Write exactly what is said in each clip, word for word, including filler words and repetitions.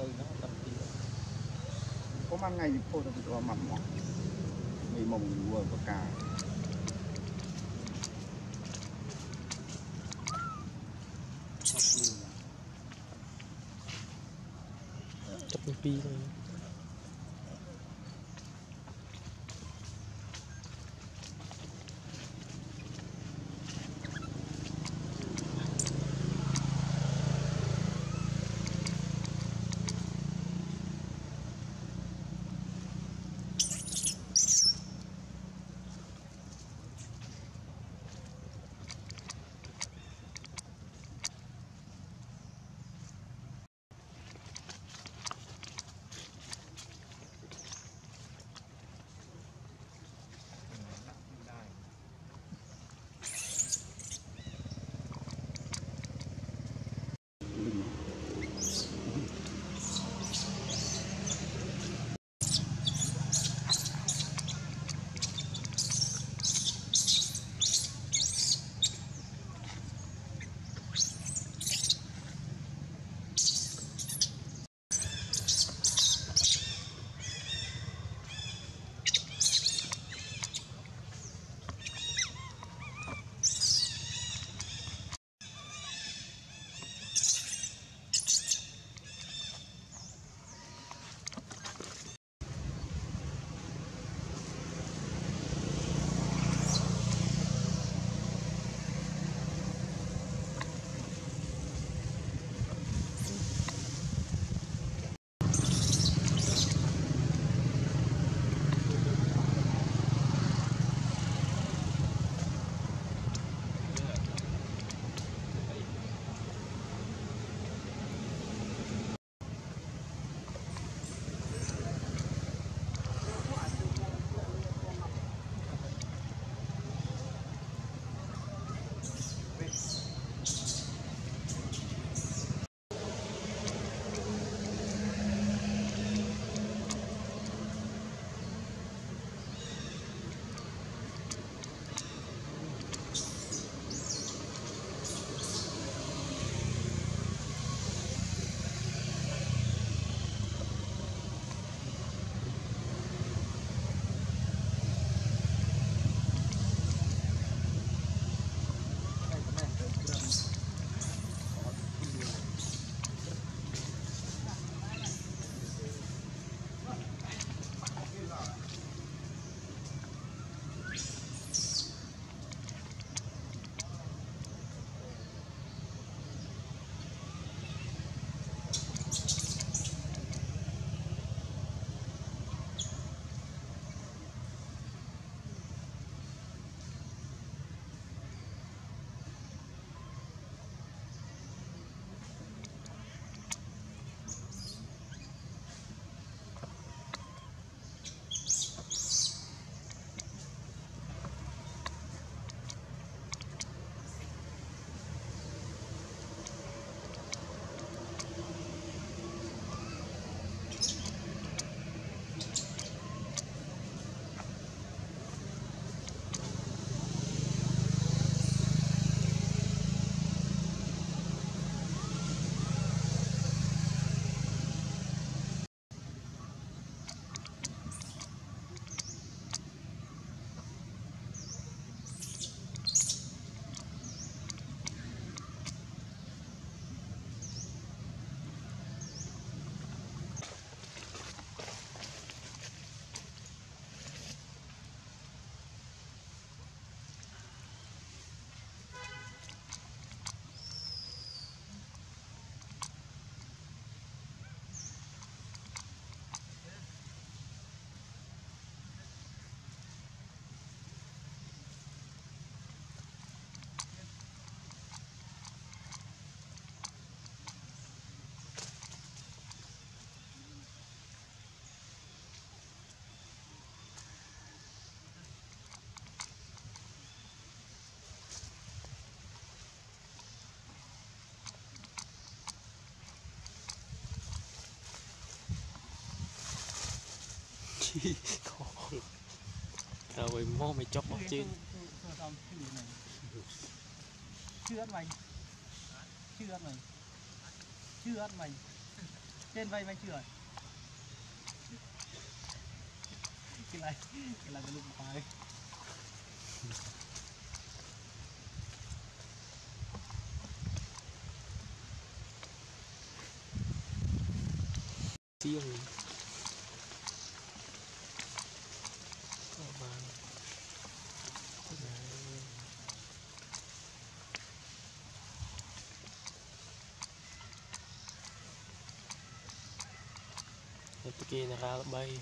từ nó tầm tí có mang ngày thì phô được vào mặn mỏ người mồng vừa có cả chụp pi thôi rồi mô mày chọc bọc trên chưa ăn mày chưa ăn mày chưa ăn mày trên vây vây chưa cái này cái này cái lúc phải Siem oh, man. Ito kayo nakalabay.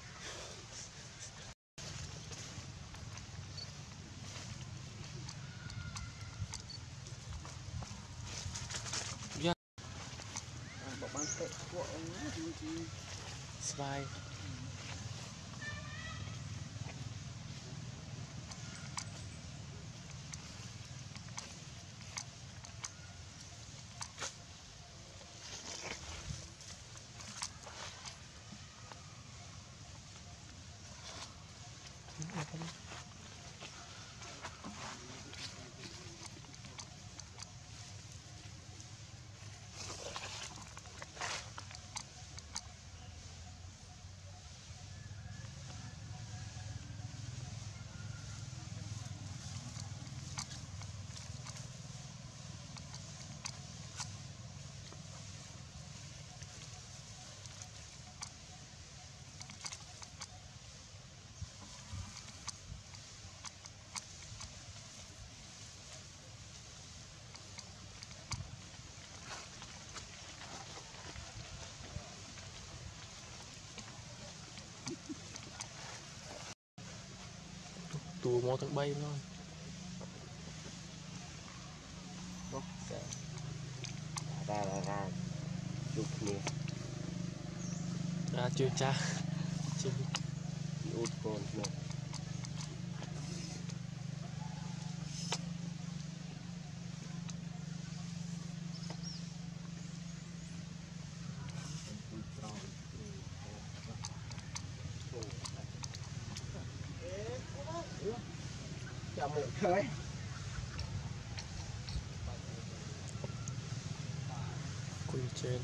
Yan. Slide. Tùa mô thằng bay thôi. Bốc ra ra ra ra chụp nè Ra chưa cha chưa út con nè chào một khơi Quinton.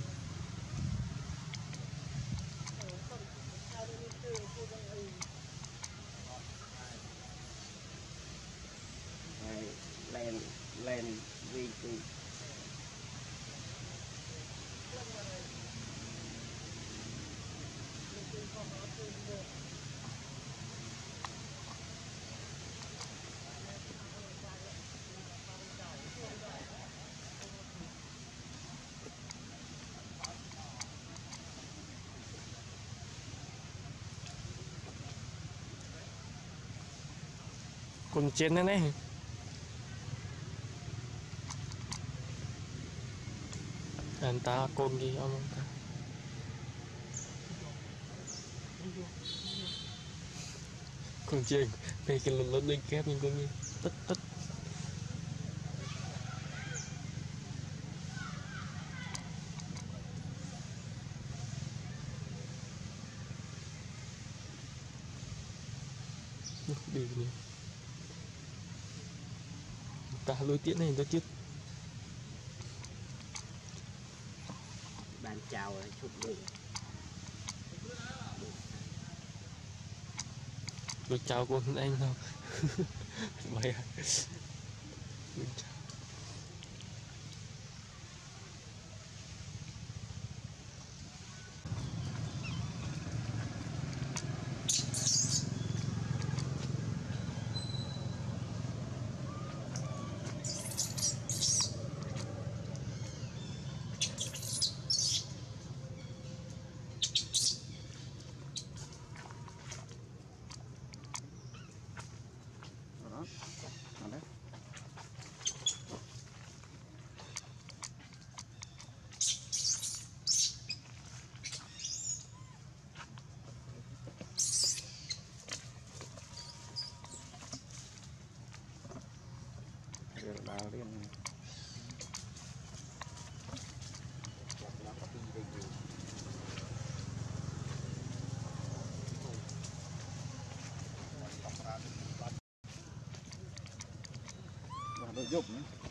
lên lên vi vi Con trên đây này. Anh ta con gì ông ta. Con trên về cái lần lớn lên kép nhưng con như tất tất. Đi nè. Ta lôi tiễn này ra trước. bàn chào chụp được Được chào con anh đâu. Mày à. Được chào. đào lên và đồ dụng